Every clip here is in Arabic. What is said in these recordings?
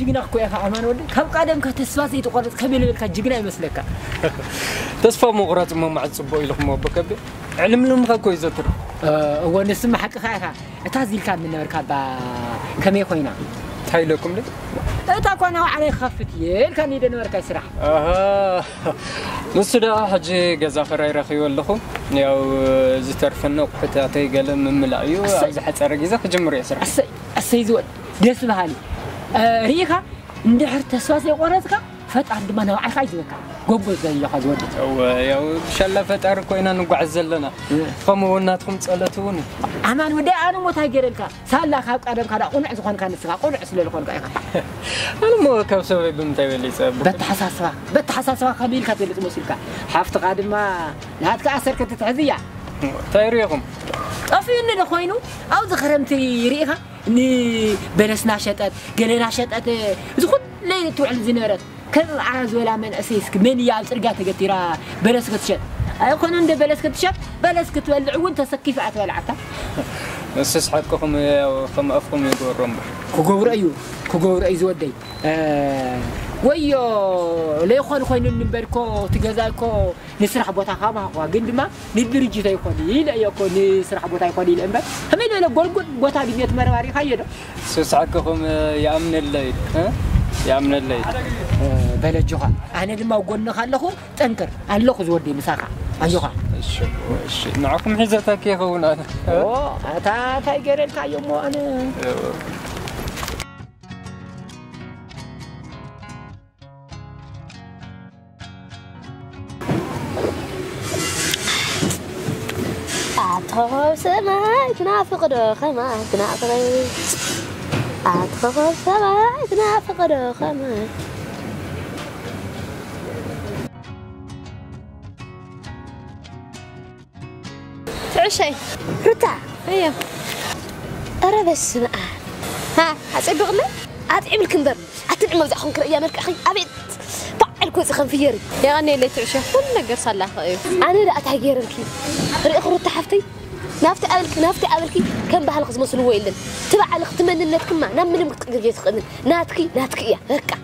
جينا كويا كأمان ودي كم قادم كتسفاس يتقرض كمل كجينا يمسلك تسفى مغرات ما مع الصبوي لهم بكبي علم لهم كوي زتر هو نسمع حق خايفة تازيل كان من مركب كم يخوينا تايلكم لي تاكونا عليه خفتي كان يدنا مركب سرح نسدا حجي جزا خير رخي ولخو ياو زترفنا قحتاتي قال من ملايو عايز حصر جزا كجمر يسرح السيزود ديس بهالي ريخا ندحر تسواس يقرصك فتح دمنا وعي خايزك قبل زي يا خزود او يا شلا فتر كوينا نقعز لنا خمو وناتكم صلتوني امان ودي انا مو تاجرلك سالا خاب قدم كدا قنع زخون كان سخا قنع سلل كون انا مو كم سبب بمتاي لي سبب بتحساسوا خبيل كتلت مسلك حافت قادم ما لا تكاسر كتتعزيا تايريهم افين خوينو او زخرمتي ريها ني بلسنا شطت قلنا شطت زخون ليله توعل زنرت كل عاز ولا من اسيسك من يال صرغا تغتيرا بلس كتشت اي كون اند بلس كتشت بلس كتولع وانت سكيف اتولعتا اسس حقكم كم افكم يغورم كغور اي زودي ويو لي خون خوين نبركو تغزاكو نسرح بوتا خما خوا غندما ندرجي تاي خوني لا يكون نسرح بوتا يكون الامبا همين ولا غولغول بوتا بيت مراري خايدو اسس حقكم يا امن الليل ها يا من الليل بلجوها انا لما قلنا خلخو تنكر الله زودي مساخه ايوها ايش معكم حزتك يا خونا تا تايجرل كايمو انا أتخاف سماء تنافق رخمة تنافق أتخاف سماء تنافق رخمة تعشي رتا هيا أرى بس بقى ها أتعب غلي أتعب الكندر أتعب مزحهم كريا ملك أخي أبيت بعد كوز خنفيري يا أنا اللي تعشي كل نجار صلاح أنا لا أتغير الكي رأي خروج حفتي نافتي قبلكي كم بحال خص مسلو ويلن تبع على ختمننتكم ما نام من متقرجي تخدم ناتكي يا هكا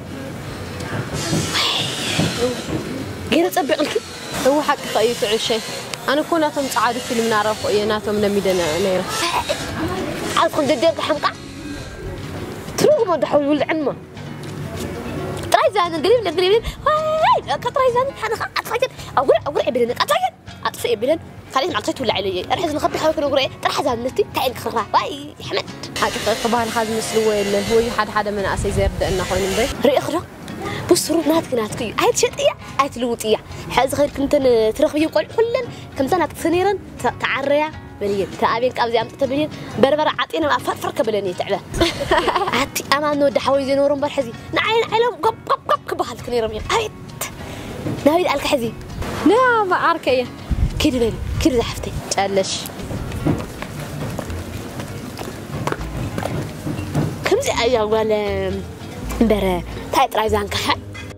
غير تصبقلكي هو حق طيب تعشي أنا كوناتهم صعاد فيلم نعرف ويناتهم نميدنا نيره عارفكم دديك حمقع تروح ما دحول ولد عمه ترايزان قريب واي كترايزان حنا اتفاجئ اقرا بلن اطفئ بلن خليني عطيت ولا علي ارحز نخبي حاول كنقرا ترحز نتي تعال خرا واي حمد حاجه طبعا خاز مسلو هو حد من اسي زرد انه خوين بي ري اخرى بصرو ناتكي عاد شطيه عاد لوطيه حاز خير كنت ترخبي قول كلن كم سنه تسنيرن تعريا بلين تابين قبزي امطت بلين بربر عطينا ما فرك بلني تعبه عتي امان ود حوي زينورن برحزي نعين علم قب كبهل كنيرم عيت ناوي قالك حزي لا ما عاركيه كده زحفتي قالش كم زي ايا ولا برا تاي ترايزان كح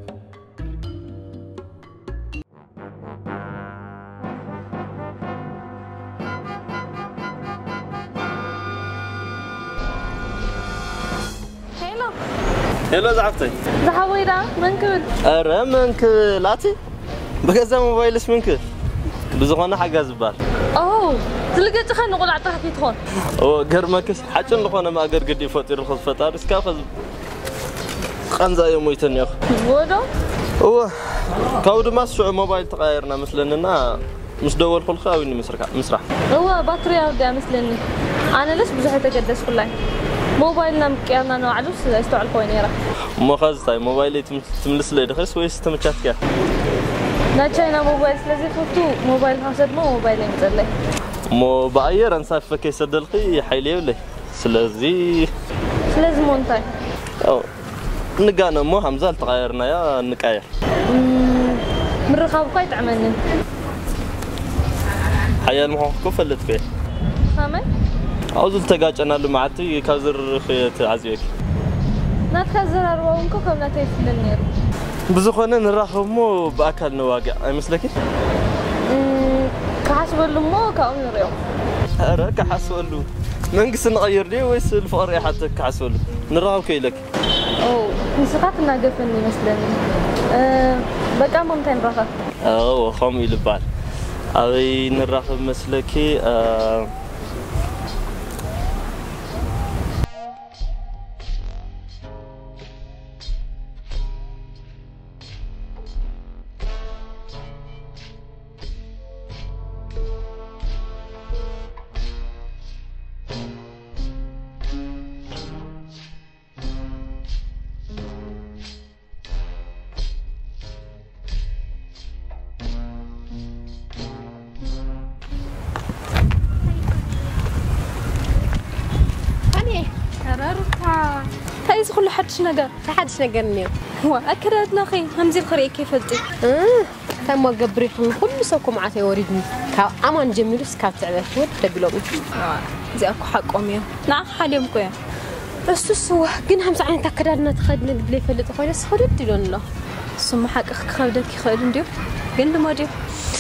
هلو زعفتي زحويدا منكل اره منكلاتي بغزا موبايلس منكل بزغنا حاجه زبال تلقيت خن نقول عطاك يتخون غرمكس حاجن لخونه ما اگر قدي فطير الخص فطار اسكا خذ قنزا يمويتن يا ودو هو كاود ما سوء موبايل تغيرنا مثلنا مش دول كل خاوي مسرح هو بطارية ودا مثلني انا ليش بزح تقدس كله موبايلنا مكيرنا نوعلوس استوعل كوينيرا مو خزتاي موبايلي تملس لي دخس ويس تمچاتك ناچينا موبايل لازم خفتو موبايل حسد مو موبايل يمزلي مو باير انصفك يسدلقي حيلي ولا سلازي مونتاي نقانا مو همزال تغيرنا يا نقاير مرخاب كويت عملنا حيال محو كفلت فيه فهمي عاوز تقاجنا له معتي كازر خيت عزيك نتكزر اروونكو كم نتيفلنير بزخونه نراخب مو باكل نواقع اي مسلكي كحسبلو مو كاو نريو اره كحسبلو منقس نغير لي ويس الفقر حتى كحسبلو نراو كيلك أو نسخات ناقفني مثلاً بقى ممتن رخا خامي لبال أبي نراقب مسلكي هاي كل حدش نجار حدش نجرني هو أكرد نخي همزي الخريق كيف أنتي تم قبري كل سوكم عتي وردني أمان جميلس كات تعبت ود تبلومي زي أكو حق أمي نعم حاليهم كويا بس سوا جن همز عين تكررنا تخدنا قبل فلت خوي بس خدت دلون الله ثم حق خدك يخدم ديو جن ما ديو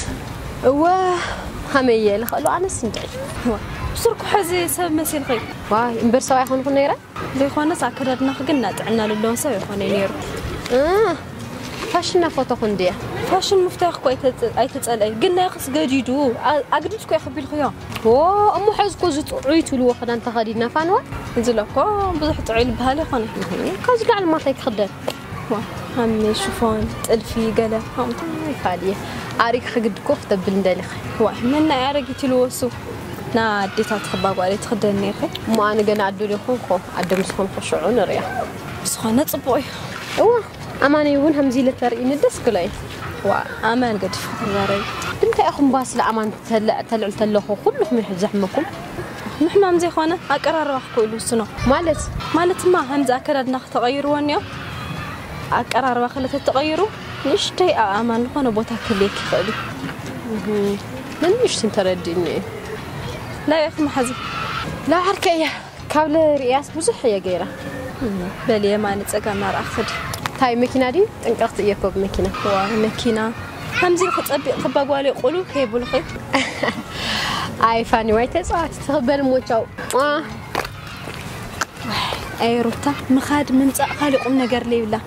همية لخلو أنا سنجي بسرك حزي سب مسيل خي واي إمبرسوا يخون خنيرة زي خونا ساكرنا خجنا تعنا للون سوي خوني نير فاشنا فوتو خندية فاشن مفتاح كويت أي تسألي قلنا يخص جديدو أقدرش كوي خبي الخيام أمو حزكو زت عيتوا لو خدنا تخدينا فانوا نزلكوا بزح تعيل بهالي خوني كاز قاعد ما تيك خدر هم شوفون تلفي قلا هم فادية أريك خجد كفته بندلخ هو منا يعرق يتلوسو نا ديتا تخباب علي تخدني خي ما أنا جنا عدولي خونكم عدم سخون خشعون ريا سخونة صبوي أمانة يهون همزي لترقين الدسكلاي أمان قد فكري أنت أخو باس لأمان تلع تلخو كله من زحمكم نحن همزي خوانا أقرار راح كله سنة مالت ما همزة أكرر تغيروا ونيا أقرار راح خلت تغيروا نشتي أمان خوانا بوتا كليك خالي من مش ترديني لا يا أخي محزي لا حركة كابل رئاس بزح يا جيرة بلي ما نتسقى نار أخذ تاي مكينة دي انقلت إياكو بمكينة مكينة همزي خبا قوالي قولوا كيبو الخي أي فاني ويتسعى تتخبر موتشو أي روتا مخاد من خالي قمنا قر لي ولا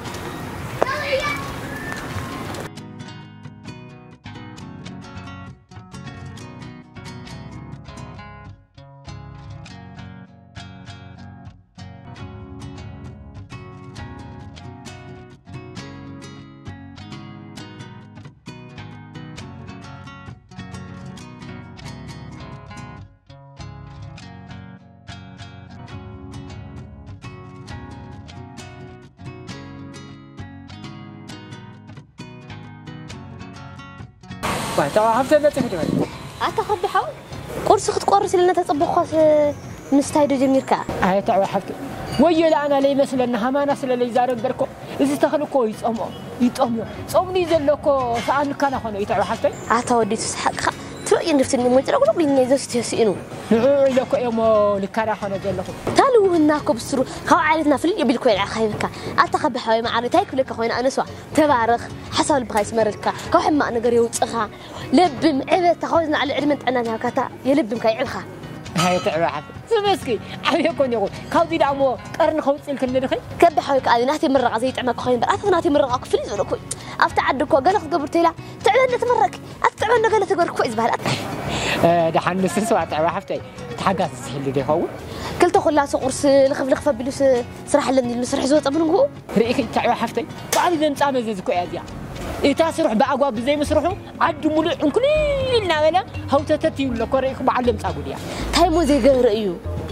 ترى حفتة لا تفيد مني. أتخبي حول. قرص خد قرص لنا تطبخ مستعد جميركا. هاي تعال حفتة. ويا أنا لي مثلا إنها ما نسل اللي زارك دركو. إذا تخلوا كويس يتأمر. صومني زلكو سأل كنا خنا يتعال حفتة. أتودي تسحق. ترى نفتني ما ترى قبل إني زوجت يسئنوا. نعوي لك يوم لكنا خنا زلكو. تالو هناكو بسرو. خو عائلتنا في اللي بالكوي على خيرك. أتخبي حول مع رتايك لك خوينا أنا سوا. تبارك حسب البخايس مرتك. كوح ما أنا قريو تسخا. لبم عبد تخوزنا على علم أنا نهكتا يلبم كي عبخا. هاي تعال حفتة. سمسكي عيكون يقول كاودي دعمو قرن خوت الكل نخي. كب حولك أنا ناتي مرة عزيت عمك خوين بس ناتي مرة أكفلي زلكوي. أفتعدك وقالك قبرتي لا تعلن تمرك. أتعلن قالك تقول كويس بهالك. ده حنس سوا تعال حفتة. تحقق اللي ده هو. كلت خلاص قرص لخف بلوس صراحة لأن صراحة زود أبنه ريكي تعال حفتة. بعد ذا نتعامل زي كوي أزياء. إتاسرح بأقوى زي مسرحه عد ملء كلنا ولا هو تتتي ولا كوريك معلم تعقول يعني. هاي مو زي غير رأيه.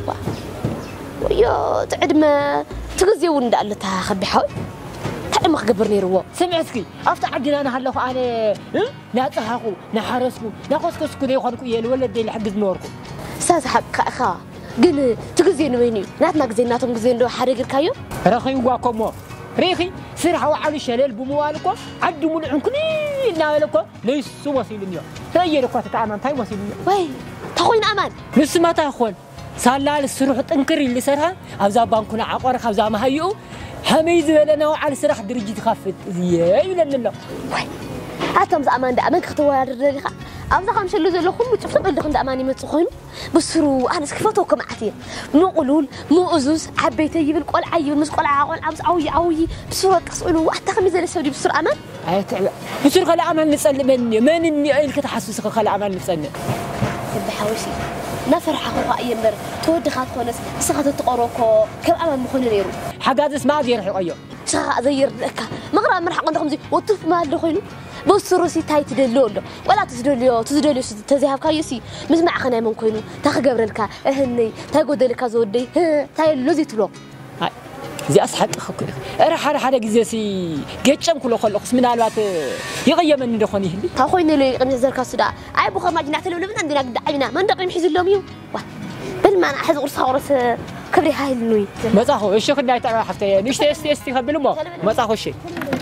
ويا تعد ما تغزي وندا اللي تخبي حول. تعد ما خبرني روا. سمعتكي أفتح عندنا أنا هلا أنا ناتحقو نحرسكو ناقصكو ده يخونكو يلولد ده لحد نوركو. ساز حق أخا قل تغزي ويني ناتنا غزي ناتهم غزي ندو حريق الكايو. رخي واكمو. ريخي سرحوا على شلال بموالكو عدوا ملعون كلنا ولكو ليس وسيلنيو تغيركو تتعامل تاي وسيلنيو وي تخوين أمان نس ما تاخون سالال السروح تنكري اللي سرها أبزا بانكونا عقار خبزا ما هيو هميز ولنا على سرح درجة خفت زي لنا وي حتى أمان دا أمان كختوار ليها أبدا خمسة اللي زلوا خم وتفضل اللي خند أماني متخون بسرو أنا سكفتوكم عتير مو قلول مو أزوز حبيت يجيب القول عيب مسقول عاقل عبس عوي بسرعة تقولوا حتى خمسة اللي سودي بسرعة أمان هاي تعب بسرعة خلي أمان نسأل مني من إني أيل كتحسسك خلي أمان نسألني بحوشي نفرح أخوها أي مرة تودي خاط خونس سخط تقروكو كم أمان مخون نيرو حاجات اسمها دير حقيقة شغا ضير لك مغرى مرح عندكم زي وطف ما دخلوا بصروا سي تاي تدلولو ولا تزدليو تزيها كايسي مسمع خنا من كوينو تخجبرلك اهني تاغودلك زودي تاي لوزي تلو هاي زي أصحاب خكر راح جزء سي جتشم كله خلقس من الوقت يغير من دخاني هني تاخوين اللي قمنا زركا صدا أي بخور ما جناح تلو لمن عندنا دعينا ما ندقي محيز اللوميو بالما أنا أحس قرصها قرص كبري هاي النوي ما تاخو الشيخ اللي تعرف حفتي نشتي استي خبلو ما تاخو شيء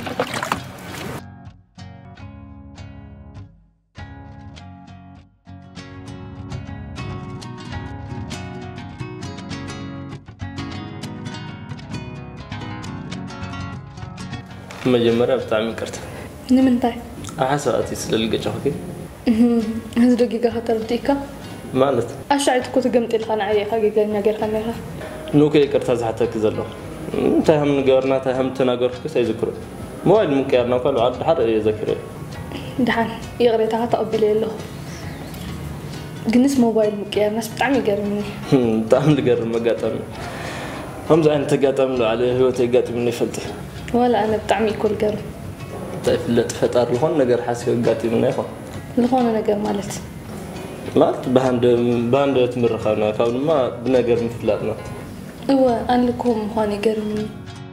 مجمرة بتعمل كرت نمنتاي أحسأتي سلالة جاكي هذا دقيقة هترديكا مالت أشعرت كنت قمت الخنا عيه حقيقة نجار خنيها نوكي كرت حتى كذلوا تهم نجارنا تهم تناجر كيس يذكره مواد ممكن نقول عاد حد يذكره دحان يغري تحت قبل له جنس موبايل مكير ناس بتعمل جرمني تعمل جرم ما قاتم هم زين تقاتم له عليه هو تقاتم مني فلتي ولا أنا بتعمل كل جرم طيب لا تفتر لهون نجار حاسي قاتم مني خو لهون نجار مالت بهند تمر خانا كون ما بنجار مفلاتنا هو أنا لكم هاني جرمني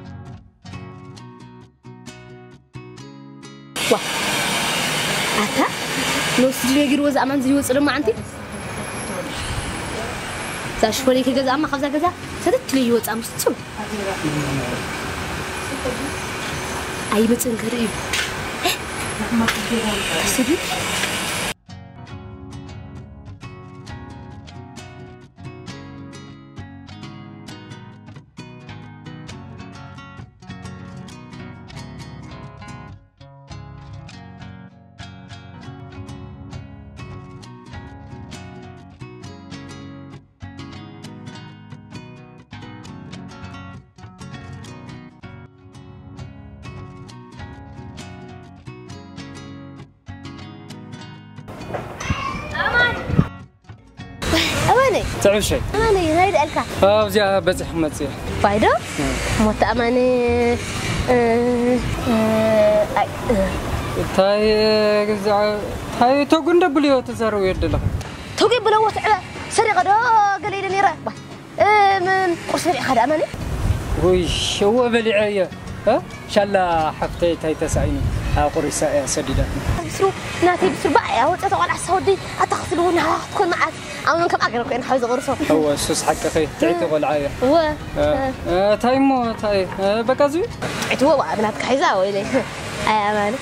واه أتا لو سجلي يجري وز أمان زي وصل ما عندي زاش فولي كجزء أما خبزة كذا سدت لي وز أمس تسوي أي بتنكر إيه سدي أماني تعرف شيء أماني غير الكا وزيها بس أحمد زيها فايدة مت أماني تاي توقن دبليو تزارو يدله توقي بلوت على سرقة دا قليلا نيرا من قصري أخذ أماني ويش هو بلعية ها شالا حفتي تاي تسعيني أقول سديدة بسرو ناتي بسرو بقى أول تطلع على السعودي أتغسلونها تكون معك أنا كم أقرأ كأن حوز غرسه هو سوس حق خي تعيت والعاية هو تاي مو تاي بكازوي تعيت هو بناتك حيزة ويلي أي أماني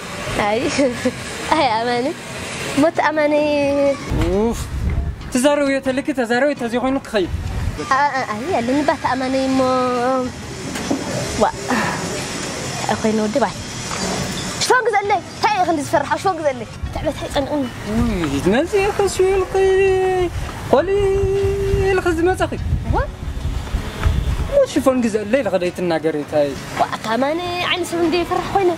أي أماني مت أماني اوف تزاروية لك تزاروية تزيغونك خيب أي اللي نبات أماني مو وا أخوي نودي باي شلون قزل لي تعي خلي تفرح شلون قزل لي تعبت هاي قنقني نازي خشوي القي قولي الخدمة أخي هو مش فون قزل لي لغديت الناقريت هاي وأكماني عين سوندي فرح خوينا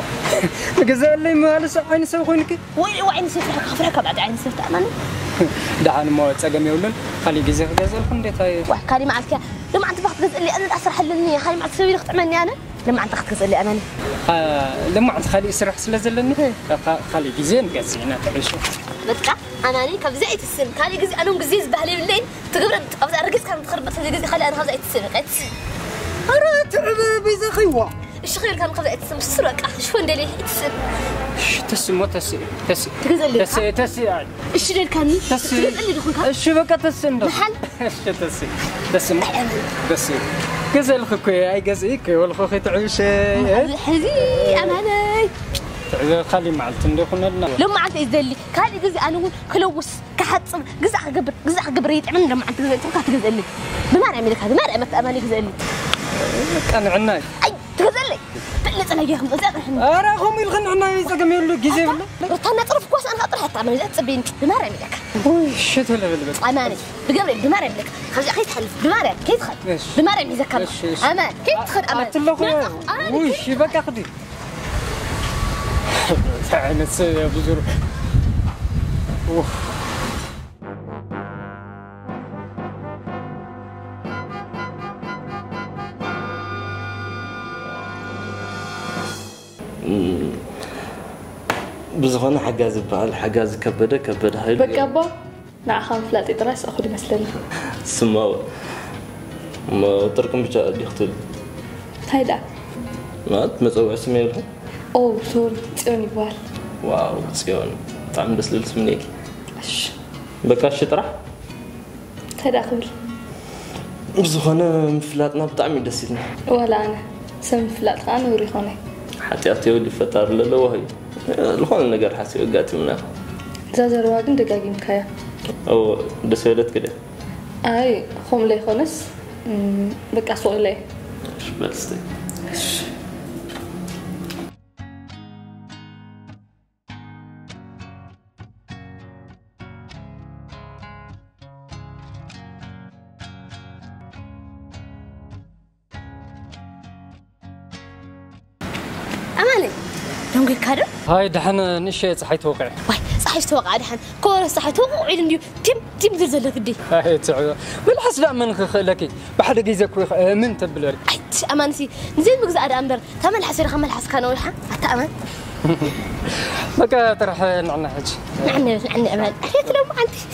قزل لي ما لسه عين سوي خوينك وعين سفرك خفرك بعد عين سفت أماني دعاني ما تساقم يقولن خلي جزء غزل خنديت هاي وحكالي معك لما أنت فقط قزل لي أنا أسرح للنية خلي معك تسوي لك تعملني أنا لما أنت فقط قزل لي أماني لما أنت خلي يسرح سلازلني خلي جزء نقزينا تعيشوا بتقع أماني كفزعت السن كالي جزء أنا مجزيز بهلي بالليل تقبل أبغى أركز كان متخرب بس جزء خلي أنا خفزعت السن قت أرات بيزا خيوة إيش خير كان خفزعت السن سرق شو ندلي السن تسمو تسي تقزل لي تسي إيش اللي كان تسي تقزل لي دخلك الشبكة تسندو محل إيش تسي تسي جزء خوكي أي جزء كي والخوخي تعيش حزي أماني خلي معلتن دي خلنا لما عاد يزلي كالي جزء أنا أقول كلوس كحتصم جزء قبر يتعمل لما عاد تقزل لي بما نعمل لك هذا ما رأيت أماني جزء لي كان عناي أي تقزل لي تقلت أنا جاهم بزاف إحنا أراهم يلغن عنا يزقم يقول جزء ولا رتنا طرف كويس أنا أطرح حتى أنا تبين بمارة لك شت ولا بالبس أماني بقبل بمارة لك خرج أخي تحلف بمارة كيف تخل بمارة يذكر أمان كيف تخل أمان أتلقى وش بقى أخذي تعال يا بزور بزغنا حجاز بقال حجاز كبده هاي بقابا نع خام فلات إدراس أخذ مثلاً سماوة ما تركم بجاء ديختل هيدا ما تمزوع اسمي لهم أوه سوري تسوني بوال واو تسيون طعم بس للسمنيك أش بكاش طرح هيدا أخبر بزغنا مفلاتنا بطعمي دسيتنا ولا أنا سم فلات أنا وريخوني حتى أتيولي فتار للو هي الخون النجار حاسي وقعتي منها زازر واجن دقاقي مكايا أو دسولت كده أي خم لي خونس بقى سوق لي إيش بلستي أماني دونك كذا هاي دحنا نشيء صحي توقع واي صحي توقع دحين كورة صحي توقع عيد تيم زلزلة كدي هاي تعال بالحس لا من خلكي بحد جيزك من تبلر أمانتي نزيد بقزء هذا أمبر ثمن حسير خمل حس كانوا يلحق حتى أمان بقى ترح نعنا حج نعني أمان حيت لو ما عندي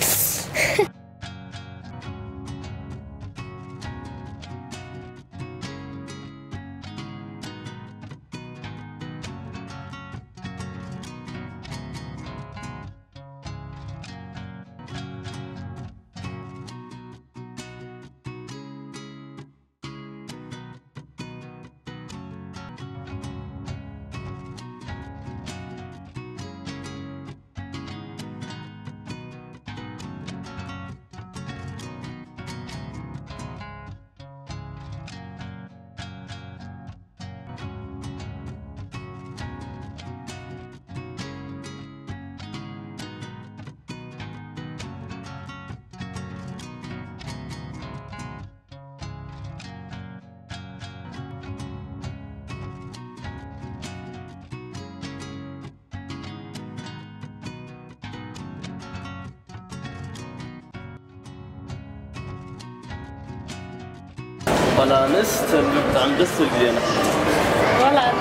ولا نست عم دس الجينا ولا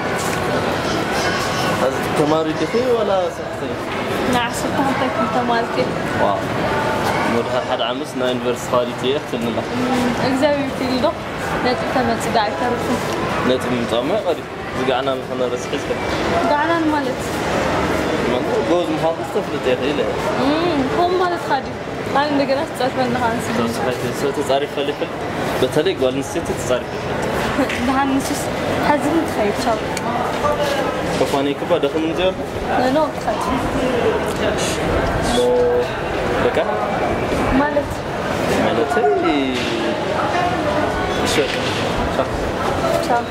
تماري كثير ولا سحتي نع سبحان طيب أنت مالتي واو مرها حد عمسنا يونيفرسيتي اختلنا له إجزاوي تيلو نتي تمت قاعد تعرفون نتي مطعمة قريب زقعنا مثلا رسحيس قاعنا مالت جوز محافظ تفلت يا خيله هم مالت خادي أنا نقدر أستعرف من هانس صحيح صوت تعرف فلفل بتليق ولا نسيت تعرف ده هانس حزم تخيل شاب كفاني كبا دخل من زير لا نو تخيل مو بكا مالت هي شو شاب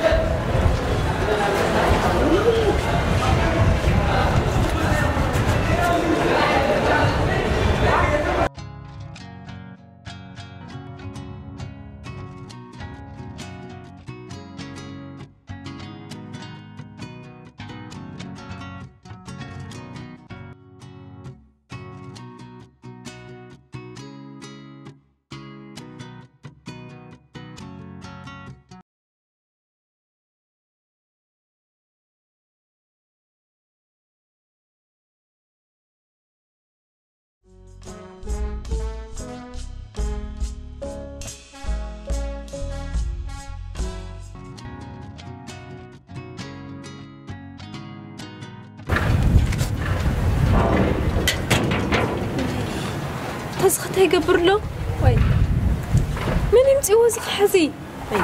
تزخت هيقبر له وي من يمتي وزخ حزي وي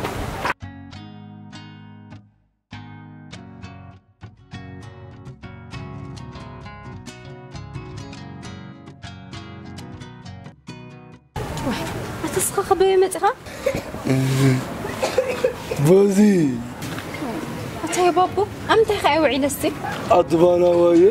ما تسخى خبي متها بوزي أتاي بابو أمتى خاي وعي لستي أدبانا وايه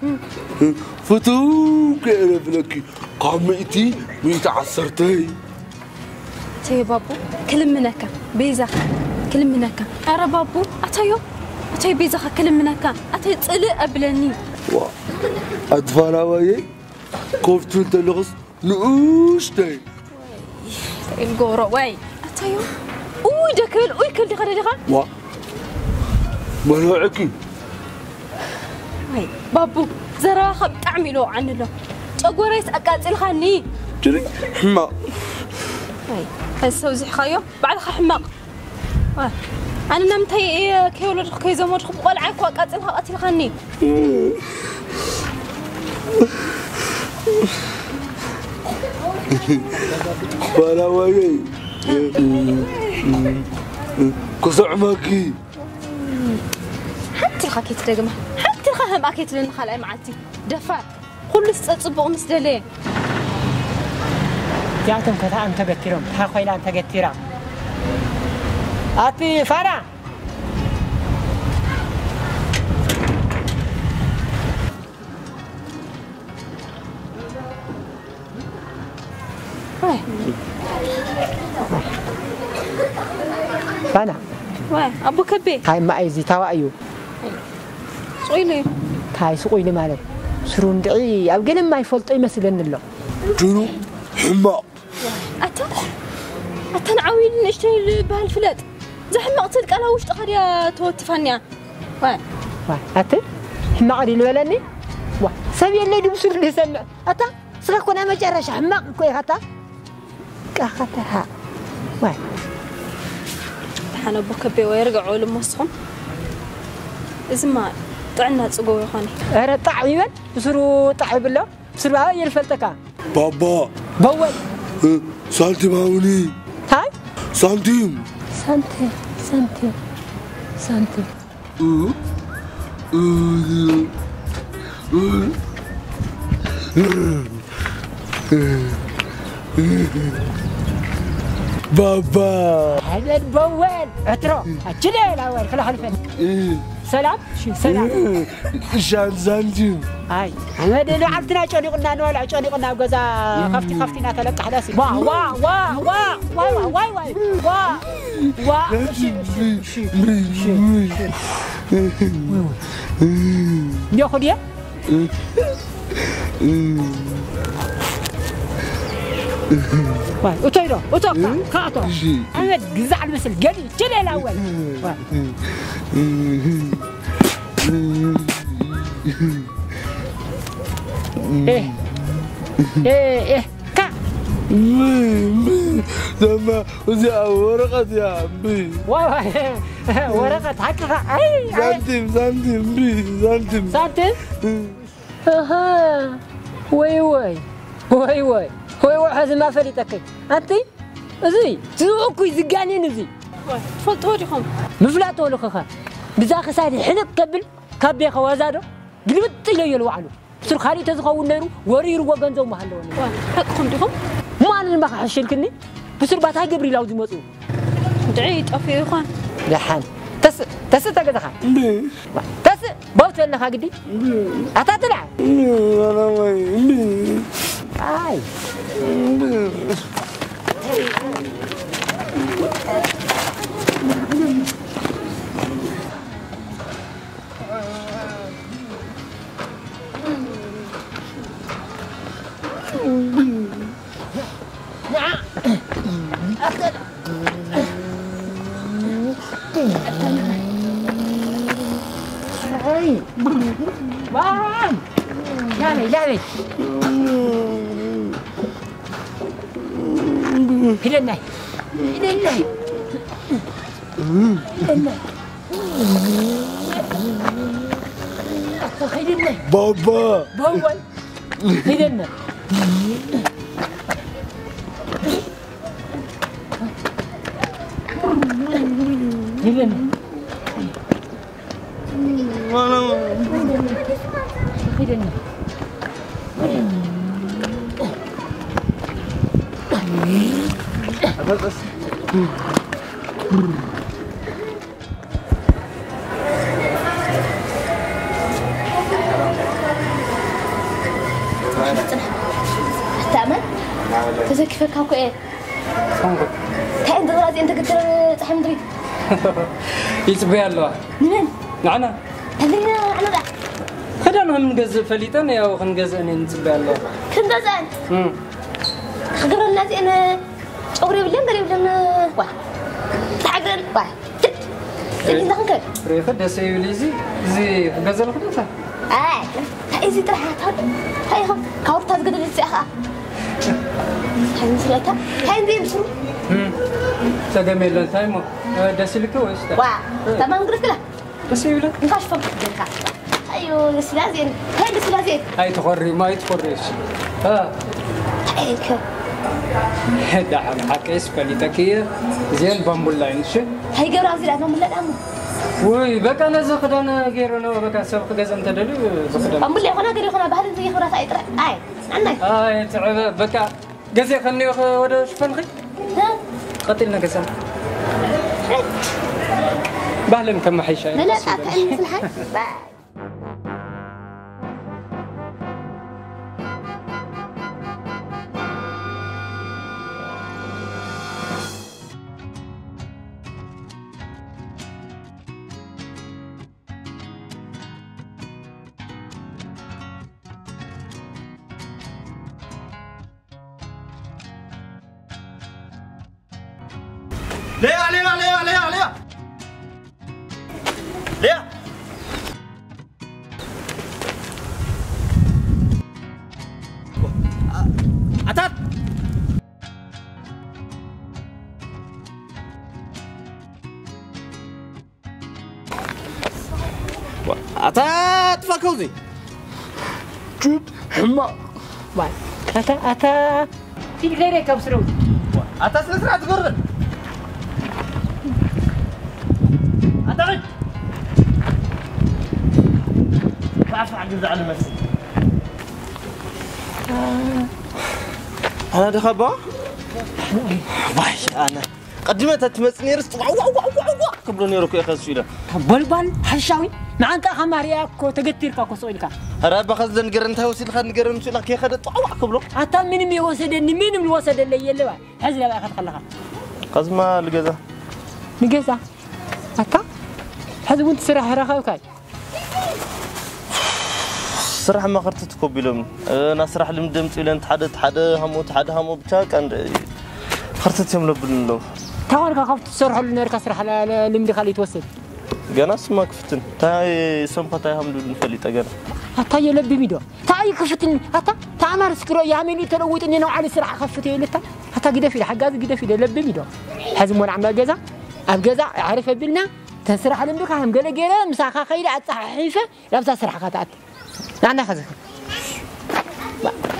فتوك أعرف لك قامئتي ميتعصرتي أتاي بابو كلم منك بيزا كلم منك أرى بابو أتاي بيزا كلم منك أتاي تسألي قبلني أدبانا وايه كوفتو انت لغس نوشتي الجورة واي أتايو أوي دكل أوي كل دي غير وا مناعكي واي بابو زراخة بتعملوا عنه تقوليس أقاتل خاني جري حما واي هالسوزي خايو بعد حماق واي أنا نمت هي كي ولد كي زمر خب قال عكوا أقاتل خاني بانا وايه كسع ماكي حتى الخاكي ترجمه حتى الخهم أكيد لنا خلاص معتي دفع كل صبغ مسدلة جاتم كذا أنت قتيرهم ها خوينا أنت قتيرا أتي فارا فانا واه أبو كبي هاي ما أيزي توا أيو سويلي هاي سويلي مالك سرون دعي أو جنم ما يفلط أي مثلا الله جنو حما أتن عويل نشتري بهالفلات زحمة قتلك أنا وش تخريا توتفانيا واه أتى حما قري الولاني واه سبي اللي يدبسوا اللي سمع أتى سرقنا ما جرش حما كوي هتا كهتها واه حنا أبو كبي ويرجعوا لمصهم إذا ما طعنا تسقوا يا خاني أنا طعيبا بسرو طعيب الله بسرو هاي الفلتكا بابا بول سانتيم هاوني هاي سانتيم بابا هذا البول اترو اجلي الاول خلي حلفين سلام شو سلام شان سانتيم هاي هذا اللي عبدنا شوني قلنا نولع شوني قلنا غزا خفتينا تلقى حداسي وا وا وا وا وا وا وا وا ياخذ يا واي وتيرو وتوقع كاتو أنا جزع المثل جدي جلي الأول إيه كا لما وزي ورقة يا عمي واي ورقة حقها أي سانتيم بي سانتيم أها واي هذا ما فريتك أنت زي تروحوا يزقانين زي تفضلوا لكم مفلاتوا لك بزاخ سادي حنك قبل كابي خوازادو قلبت إلى الوعلو سر خالي تزخوا النيرو ورير وجنزو محلوني حقكم دكم ما أنا ما حشلكني بسر باتها قبري لو زمتوا دعيت أفي إخوان لحن تس تقدها تس بوت لنا خاقدي أتطلع أنا وين آي وان لا هلنا بابا هلنا تزكي فكاكو إيه صنقو كأنت غلط أنت قلت له صحيح مدري يصبي الله منين معنا هذينا أنا ذا خدنا نجز فليتنا يا وخنجز أنا نصبي الله كنت زين خبر الناس أنا أقرب لهم قريب لهم واه تعقل واه تجي نخنك ريخ دس يوليزي زي غزل خدتها هاي زي ترى هاي هم كورت هذا قدر يسأها هاي مسلتها هاي زي مسلو تجمل تايمو دس لك وش واه تمام قلت له دس يولي نخاش فم جركا أيوة السلازين هاي السلازين هاي تخري ما يتخريش هيك دعم حكيس فليتكية زين بامبولاين شو هاي قبل عزيز عزم ولا الأمر وي بقى أنا زخدنا غيرنا بقى سبق جزم تدلو زخدنا أقول لي أنا قري أنا بعد زي خلاص أي ترى عندك تعب بقى جزي خلني وده شوفن خي قتلنا جزم بعلم كم حيشة لا تعال مثل هاي ليه ليه عتاد عتاد فكوزي شوت حما واي أتا في غيرك أبصروا عتاد سرعة تقرر عتاد بعرف عجز على المسجد أنا دخبا باي أنا قدمت تمسني رست قبل نيروك يا خسيلة بلبل حشاوي مع أنت خماريا كو تقتير كاكو سويلكا هرب بخزن نقرن تهوسي لخد نقرن شو لك يا خد طوع قبله حتى من يوسدني من الوسد اللي يلوا حزل بقى أخذ خلها قزمة الجزا نجزا حتى هذا وانت سرح رخاوكاي صراحة ما خرجت كوبيلهم أنا صراحة اللي مدمت إلى أنت حدا همو بتاعك عند خرجت يوم لبن له تاورك خفت سرح النركة سرح اللي مدي خليه يتوسد جانا اسمك فتن تاي سمبا تاي هم دون فليت أجانا حتى يلبي ميدو تاي كفتني حتى تعمر سكرو يعملي تلوت إني نوع على سرح خفتي لتا حتى كده في حجاز كده في لبي ميدو حزم ولا عمل جزا أبجزا عارف بيلنا تسرح اللي مدك هم قال جيران مساخة خير أتصحيفة لا بس سرح خطأت لا أنا خذ